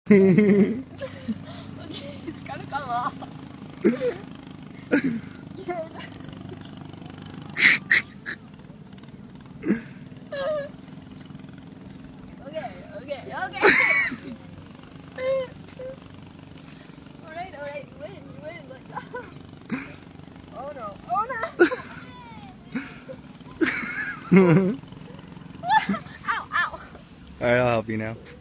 Okay, it's gonna come off. Okay. Alright, you win. Like, oh no. Ow. Alright, I'll help you now.